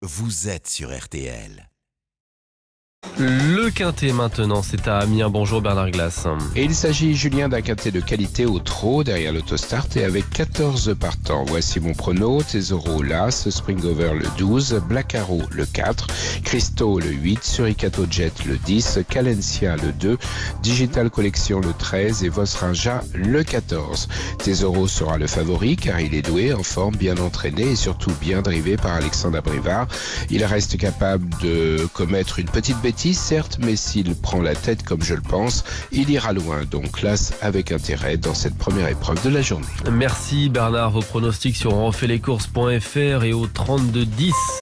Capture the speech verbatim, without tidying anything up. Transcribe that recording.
vous êtes sur R T L. Le quintet maintenant, c'est à Amiens. Bonjour Bernard Glass. Et il s'agit, Julien, d'un quintet de qualité au trot derrière l'autostart et avec quatorze partants. Voici mon prono: Tesoro l'As, Springover le douze, Black Arrow le quatre, Christo le huit, Suricato Jet le dix, Calencia le deux, Digital Collection le treize et Vosrinja le quatorze. Tesoro sera le favori car il est doué, en forme, bien entraîné et surtout bien drivé par Alexandre Abrivard. Il reste capable de commettre une petite bêtise, certes, mais s'il prend la tête comme je le pense, il ira loin. Donc classe avec intérêt dans cette première épreuve de la journée. Merci Bernard. Vos pronostics sur onrefaitlecourses point f r et au trente-deux dix.